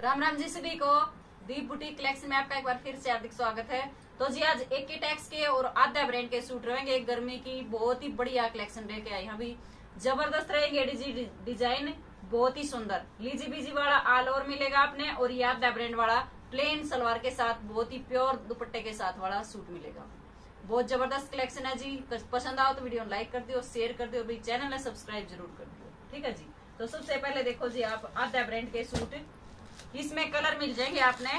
राम राम जी सभी को। दीप boutique collection में आपका एक बार फिर से हार्दिक स्वागत है। तो जी आज एक ही टैक्स के और आधा ब्रांड के सूट रहेंगे। एक गर्मी की बहुत ही बढ़िया कलेक्शन लेके आई हैं। भी जबरदस्त रहेंगे डिजाइन, बहुत ही सुंदर। लीजी बीजी वाला ऑल ओवर मिलेगा आपने, और ये आधा ब्रांड वाला प्लेन सलवार के साथ बहुत ही प्योर दुपट्टे के साथ वाला सूट मिलेगा। बहुत जबरदस्त कलेक्शन है जी। पसंद आओ तो वीडियो लाइक कर दियो, शेयर कर दियो, भाई चैनल है सब्सक्राइब जरूर कर दियो। ठीक है जी। तो सबसे पहले देखो जी, आप आधा ब्रांड के सूट, इसमें कलर मिल जाएंगे आपने।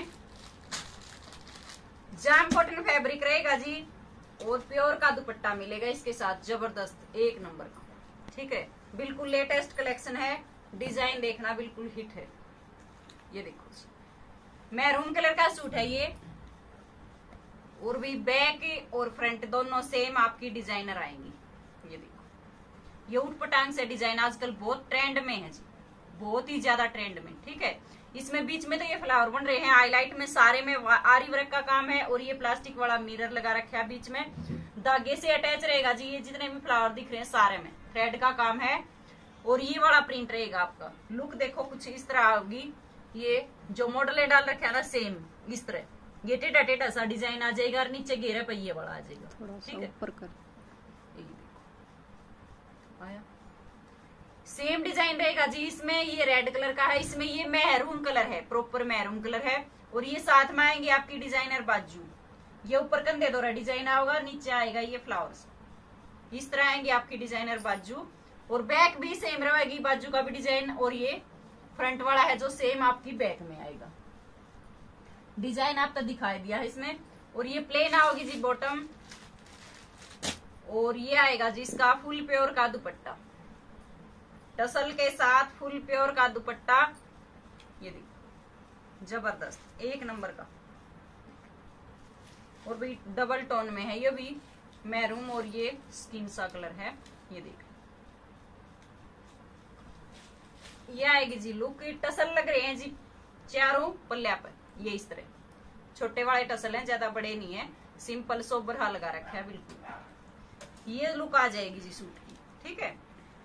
जाम कॉटन फैब्रिक रहेगा जी, और प्योर का दुपट्टा मिलेगा इसके साथ, जबरदस्त एक नंबर का। ठीक है, बिल्कुल लेटेस्ट कलेक्शन है। डिजाइन देखना बिल्कुल हिट है। ये देखो जी, मैरून कलर का सूट है ये, और भी बैक और फ्रंट दोनों सेम आपकी डिजाइनर आएंगी। ये देखो, ये उठ पटांग से डिजाइन आजकल बहुत ट्रेंड में है जी, बहुत ही ज्यादा ट्रेंड में। ठीक है, इसमें बीच में तो ये फ्लावर बन रहे हैं, हाईलाइट में सारे में आरी वर्क का काम है, और ये प्लास्टिक वाला मिरर लगा रखा है बीच में, धागे से अटैच रहेगा जी। ये जितने भी फ्लावर दिख रहे हैं सारे में थ्रेड का काम है, और ये वाला प्रिंट रहेगा आपका। लुक देखो कुछ इस तरह होगी। ये जो मॉडल डाल रखे है ना, सेम इस तरह ये टेढ़ा टेढ़ा सा डिजाइन आ जाएगा, और नीचे घेरे पहिए वाला आ जाएगा। ठीक है, ऊपर कर आया सेम डिजाइन रहेगा जी। इसमें ये रेड कलर का है, इसमें ये मैरून कलर है, प्रॉपर मैरून कलर है, और ये साथ में आएंगे आपकी डिजाइनर बाजू। ये ऊपर कंधे दौरा डिजाइन होगा, नीचे आएगा ये फ्लावर्स, इस तरह आएंगे आपकी डिजाइनर बाजू। और बैक भी सेम रहेगी, बाजू का भी डिजाइन, और ये फ्रंट वाला है जो सेम आपकी बैक में आएगा। डिजाइन आपको दिखाई दिया है इसमें। और ये प्लेन आओगी जी बॉटम, और ये आएगा जी इसका फुल प्योर का दुपट्टा, टसल के साथ फुल प्योर का दुपट्टा। ये देखो, जबरदस्त एक नंबर का, और भी डबल टोन में है, ये भी मैरून और ये स्किन सा कलर है। ये देखो, ये आएगी जी लुक। टसल लग रहे हैं जी चारों पल्ले पर, ये इस तरह छोटे वाले टसल हैं, ज्यादा बड़े नहीं है, सिंपल सोबर हा लगा रखा है बिल्कुल। ये लुक आ जाएगी जी सूट की। ठीक है,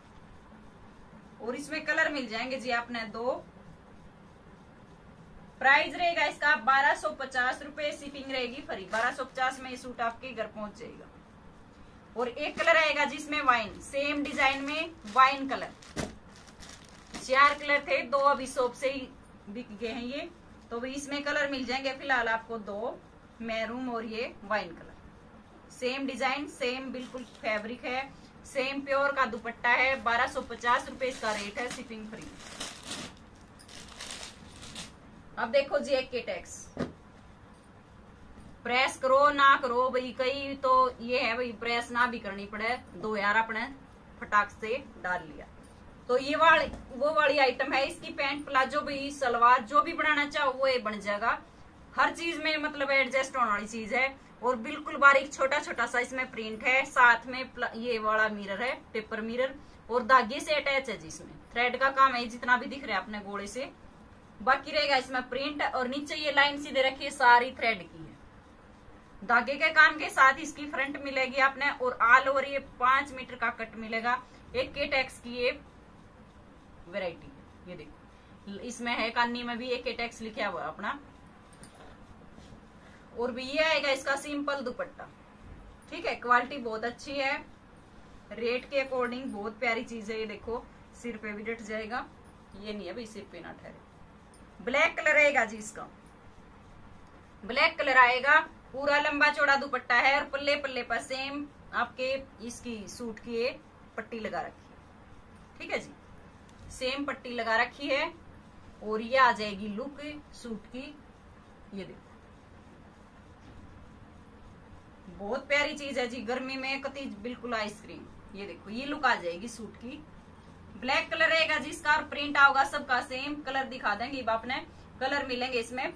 और इसमें कलर मिल जाएंगे जी आपने दो। प्राइस रहेगा इसका 1250 रुपए, शिपिंग रहेगी फ्री। 1250 में ये सूट आपके घर पहुंच जाएगा। और एक कलर आएगा जिसमें वाइन, सेम डिजाइन में वाइन कलर। 4 कलर थे, 2 अभी शॉप से ही बिक गए हैं ये, तो भी इसमें कलर मिल जाएंगे फिलहाल आपको 2, मैरून और ये wine colour. Same design, same बिल्कुल फैब्रिक है, सेम प्योर का दुपट्टा है। 1250 रुपए इसका रेट है, शिपिंग फ्री। अब देखो जी, एक के टैक्स प्रेस करो ना करो भाई, कई तो ये है भाई प्रेस ना भी करनी पड़े, 2000 अपने फटाक से डाल लिया। तो ये वो वाली आइटम है। इसकी पैंट प्लाजो भी सलवार जो भी बनाना चाहो वो ये बन जाएगा। हर चीज में मतलब एडजस्ट होने वाली चीज है, और बिल्कुल बारीक छोटा छोटा सा इसमें प्रिंट है। साथ में ये वाला मिरर है, पेपर मिरर, और धागे से अटैच है जिसमें थ्रेड का काम है, जितना भी दिख रहा है अपने गोले से। बाकी रहेगा इसमें प्रिंट, और नीचे ये लाइन सीधे रखी है, सारी थ्रेड की है। धागे के काम के साथ इसकी फ्रंट मिलेगी आपने, और ऑल ओवर ये 5 मीटर का कट मिलेगा। एक के टैक्स की ये वैरायटी है। ये देखो, इसमें है कानी में भी एक के टैक्स लिखा हुआ अपना। और भी ये आएगा इसका सिंपल दुपट्टा। ठीक है, क्वालिटी बहुत अच्छी है, रेट के अकॉर्डिंग बहुत प्यारी चीज है। ये देखो, सिर पे भी डट जाएगा, ये नहीं है भाई सिर पे ना ठहरे। ब्लैक कलर आएगा जी इसका, ब्लैक कलर आएगा। पूरा लंबा चौड़ा दुपट्टा है, और पल्ले पल्ले पर सेम आपके इसकी सूट की पट्टी लगा रखी है। ठीक है जी, सेम पट्टी लगा रखी है, और ये आ जाएगी लुक सूट की। ये देखो, बहुत प्यारी चीज है जी, गर्मी में कति बिल्कुल आइसक्रीम। ये देखो, ये लुक आ जाएगी सूट की। ब्लैक कलर रहेगा जी इसका, और प्रिंट आओगा सबका सेम। कलर दिखा देंगे अब आपने, कलर मिलेंगे इसमें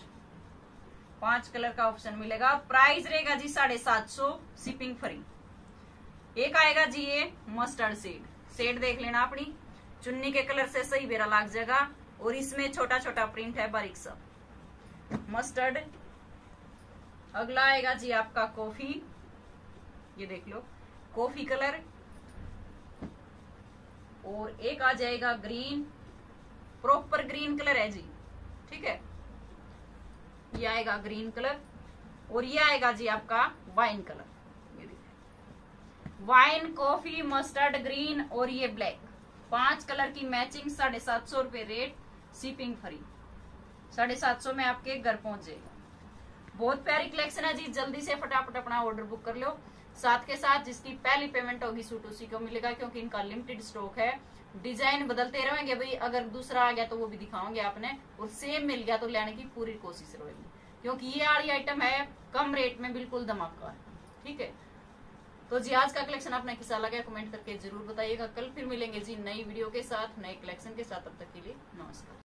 5 कलर का ऑप्शन मिलेगा। प्राइस रहेगा जी 750, शिपिंग फ्री। एक आएगा जी ये मस्टर्ड शेड देख लेना अपनी चुन्नी के कलर से सही बेरा लग जाएगा, और इसमें छोटा छोटा प्रिंट है बारीक सा मस्टर्ड। अगला आएगा जी आपका कॉफी, ये देख लो कॉफी कलर, और एक आ जाएगा ग्रीन, प्रॉपर ग्रीन कलर है जी। ठीक है। ये आएगा ग्रीन कलर और ये आएगा जी आपका wine colour, wine, coffee, mustard green और ये ब्लैक, 5 कलर की मैचिंग, 750 रुपए रेट, शिपिंग फ्री, 750 में आपके घर पहुंच जाएगा। बहुत प्यारी कलेक्शन है जी, जल्दी से फटाफट अपना ऑर्डर बुक कर लो। साथ के साथ जिसकी पहली पेमेंट होगी सूट उसी को मिलेगा, क्योंकि इनका लिमिटेड स्टॉक है। डिजाइन बदलते रहेंगे भाई, अगर दूसरा आ गया तो वो भी दिखाओगे आपने, और सेम मिल गया तो लेने की पूरी कोशिश रहेगी, क्योंकि ये वाली आइटम है कम रेट में, बिल्कुल धमाका है। ठीक है, तो जी आज का कलेक्शन आपने कैसा लगा कमेंट करके जरूर बताइएगा। कल फिर मिलेंगे जी नई वीडियो के साथ, नए कलेक्शन के साथ। तब तक के लिए नमस्कार।